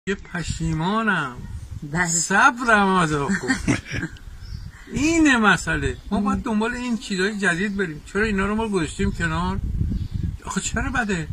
یه پشیمانم بله. صبرم از آقا اینه مسئله. ما باید دنبال این چیزهای جدید بریم. چرا اینا رو ما گذاشتیم کنار؟ آخه چرا بده؟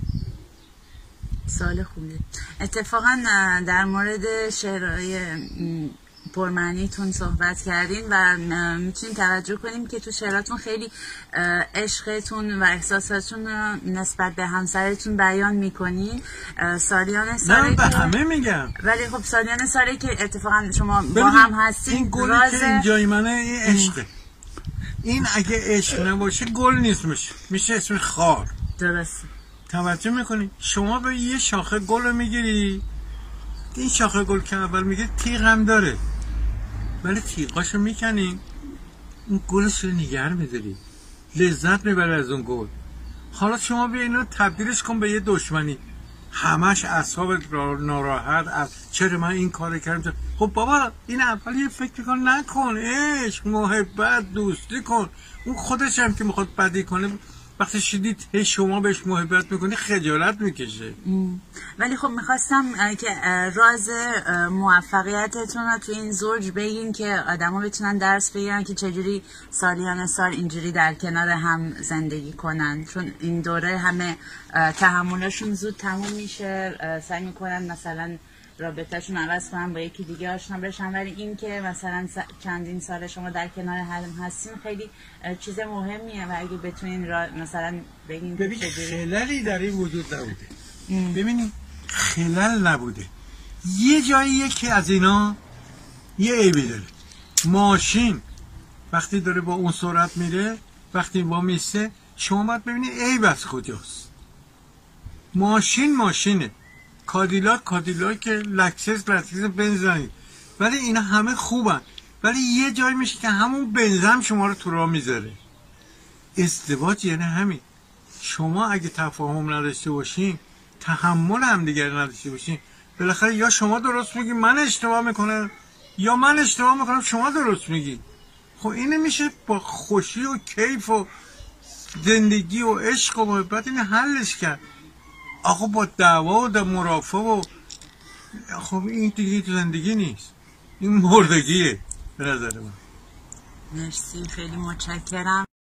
سوال خوبه. اتفاقا در مورد شعرهای پرمعنیتون صحبت کردین و میتونیم توجه کنیم که تو شعراتون خیلی عشقتون و احساساتون نسبت به همسرتون بیان میکنین. سالیان ساله نه به همه میگم، ولی خب سالیان ساله که اتفاقا شما با هم هستین. این گلی که اینجای منه این عشقه. این اگه عشق نباشه گل نیست، میشه اسم خار. درست. توجه میکنی؟ شما به یه شاخه گل رو میگیری، این شاخه گل که اول میگه تیغ هم داره، ولی تیغاشو میکنی اون گلش رو نگر میداری، لذت میبره از اون گل. حالا شما بیا اینو تبدیلش کن به یه دشمنی، همش اعصابت ناراحت، چرا من این کار کردم. خب بابا این اول یه فکر کن، نکن، عشق، محبت، دوستی کن. اون خودش هم که میخواد بدی کنه، وقتی شدید شما بهش محبت میکنی خجالت میکشه. ولی خب میخواستم که راز موفقیتتون رو تو این زوج بگین که آدما بتونن درس بگیرن که چجوری سالیان سال اینجوری در کنار هم زندگی کنن، چون این دوره همه تحملشون زود تموم میشه، سعی میکنن مثلا رابطهشون عوض کنن، با یکی دیگه آشنا بشن، ولی این که مثلا چندین سال شما در کنار هم هستین خیلی چیز مهمیه و اگه بتونین مثلا بگین ببین خللی در این وجود نبوده. ببینید خلل نبوده، یه جایی که از اینا یه عیبی داره. ماشین وقتی داره با اون سرعت میره، وقتی با میسته، شما باید ببینید عیب از کجاست. ماشینه، کادیلاک، لکسس بنزین، ولی اینا همه خوبن، ولی یه جایی میشه که همون بنزین شما رو تو راه میذاره. ازدواج یعنی همین. شما اگه تفاهم نداشته باشین، تحمل همدیگر نداشته باشین، بالاخره یا شما درست میگی من اشتباه میکنم، یا من اشتباه میکنم شما درست میگی. خب اینه میشه با خوشی و کیف و زندگی و عشق و محبت این حلش کرد. آقا با دعوا و مرافع و خب این دیگه زندگی نیست، این مردگیه به نظر من. مرسی، خیلی متشکرم.